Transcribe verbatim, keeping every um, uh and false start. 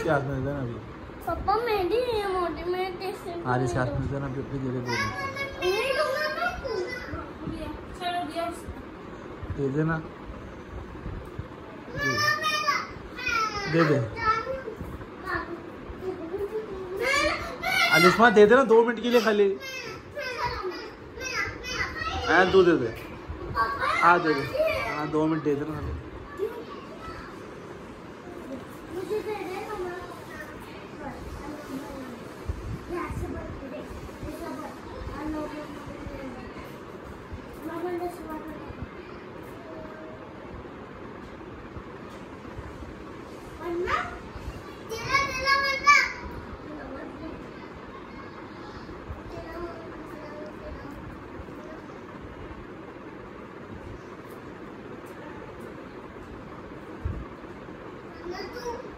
इसके हाथ में दे देना अभी। पापा मेहंदी है मोटी में कैसे? हाँ इसके हाथ में दे देना अभी अपने धीरे दे दे देना दे दे अलिस्मा दे देना दो मिनट के लिए खाली। हाँ तू दे दे। हाँ दे दे। हाँ दो मिनट दे देना खाली। Let's go.